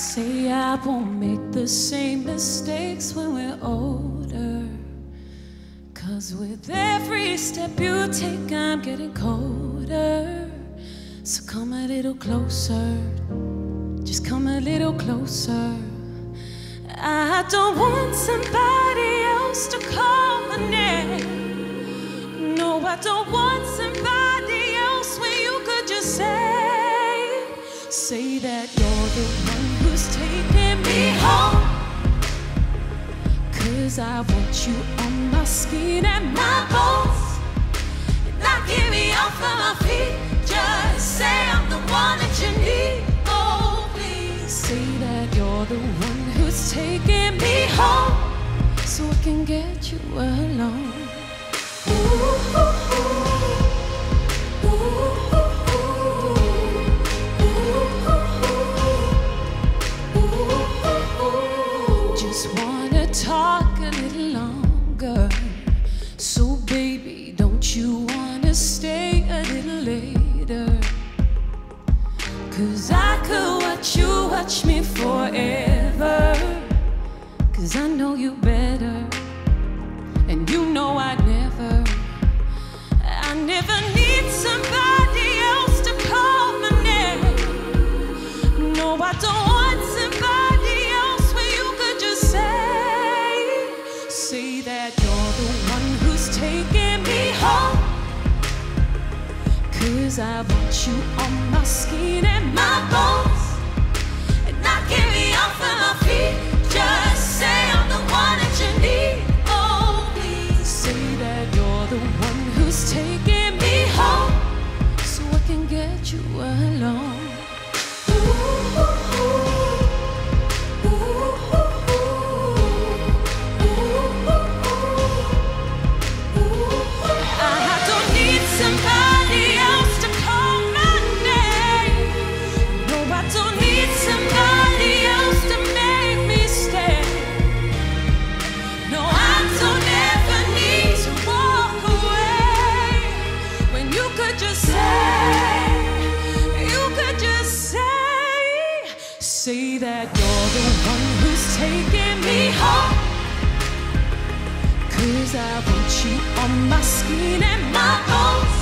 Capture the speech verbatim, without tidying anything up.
Say I won't make the same mistakes when we're older, 'cause with every step you take I'm getting colder. So come a little closer, just come a little closer. I don't want somebody else to call my name. No, I don't want somebody else when you could just say, say that you're the one who's taking me home. 'Cause I want you on my skin and my bones, and not get me off of my feet. Just say I'm the one that you need. Oh, please say that you're the one who's taking me home, so I can get you alone. Ooh, ooh, ooh. Ooh, ooh, ooh. Ooh, ooh, ooh. Just wanna talk a little longer. So baby, don't you wanna stay a little later? 'Cause I could watch you watch me forever. 'Cause I know you better, and you know I never, I never need somebody else to call my name. No, I don't want somebody else when you could just say, say that you're the one who's taking me home. 'Cause I want you on my skin and my bones, and not get me off of my feet. Just say I'm the one that you need. Oh, please say that you're the one who's taking me home, so I can get you alone. Ooh, ooh, ooh. Ooh, ooh, ooh. Ooh, ooh, ooh. I don't need somebody else to call my name. No, I don't need somebody else to make me stay. No, I don't ever need to walk away when you could just say, you could just say, say that you're the one who's taking me home. 'Cause I want you on my skin and my bones,